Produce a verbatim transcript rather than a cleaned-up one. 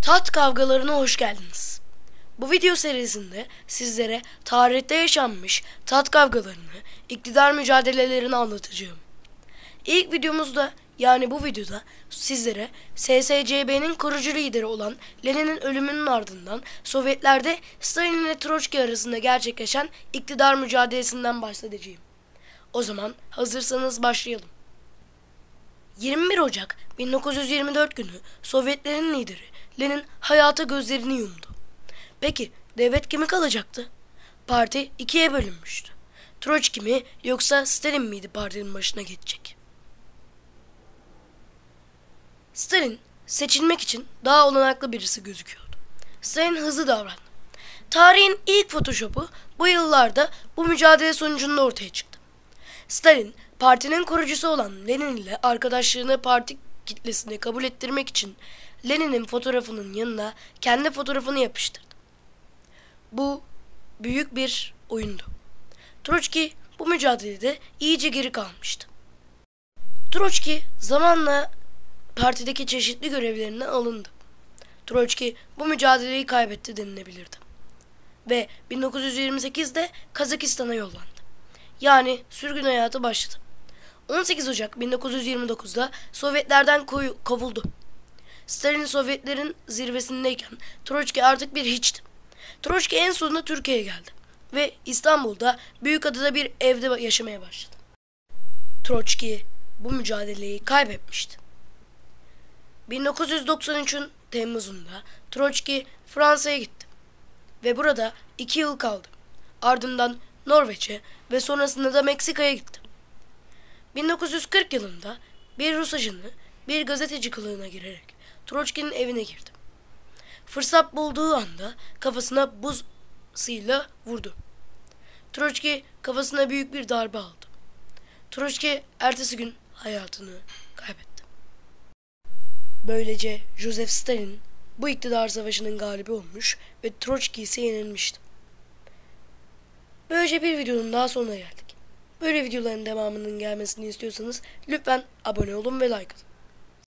Taht kavgalarına hoş geldiniz. Bu video serisinde sizlere tarihte yaşanmış taht kavgalarını, iktidar mücadelelerini anlatacağım. İlk videomuzda, yani bu videoda sizlere S S C B'nin kurucu lideri olan Lenin'in ölümünün ardından Sovyetlerde Stalin ile Troçki arasında gerçekleşen iktidar mücadelesinden bahsedeceğim. O zaman hazırsanız başlayalım. yirmi bir Ocak bin dokuz yüz yirmi dört günü Sovyetlerin lideri Lenin hayata gözlerini yumdu. Peki devlet kimi kalacaktı? Parti ikiye bölünmüştü. Troçki mi yoksa Stalin miydi partinin başına geçecek? Stalin seçilmek için daha olanaklı birisi gözüküyordu. Stalin hızlı davrandı. Tarihin ilk Photoshop'u bu yıllarda bu mücadele sonucunda ortaya çıktı. Stalin, partinin kurucusu olan Lenin ile arkadaşlığını parti kitlesine kabul ettirmek için Lenin'in fotoğrafının yanına kendi fotoğrafını yapıştırdı. Bu büyük bir oyundu. Troçki bu mücadelede iyice geri kalmıştı. Troçki zamanla partideki çeşitli görevlerinden alındı. Troçki bu mücadeleyi kaybetti denilebilirdi. Ve bin dokuz yüz yirmi sekizde Kazakistan'a yollandı. Yani sürgün hayatı başladı. on sekiz Ocak bin dokuz yüz yirmi dokuzda Sovyetlerden kovuldu. Stalin Sovyetlerin zirvesindeyken Troçki artık bir hiçti. Troçki en sonunda Türkiye'ye geldi ve İstanbul'da Büyükada'da bir evde yaşamaya başladı. Troçki bu mücadeleyi kaybetmişti. bin dokuz yüz doksan üçün Temmuz'unda Troçki Fransa'ya gitti ve burada iki yıl kaldı. Ardından Norveç'e ve sonrasında da Meksika'ya gitti. bin dokuz yüz kırk yılında bir Rus ajanı bir gazeteci kılığına girerek Troçki'nin evine girdi. Fırsat bulduğu anda kafasına buzıyla vurdu. Troçki kafasına büyük bir darbe aldı. Troçki ertesi gün hayatını kaybetti. Böylece Joseph Stalin bu iktidar savaşının galibi olmuş ve Troçki ise yenilmişti. Böylece bir videonun daha sonuna geldik. Böyle videoların devamının gelmesini istiyorsanız lütfen abone olun ve like atın.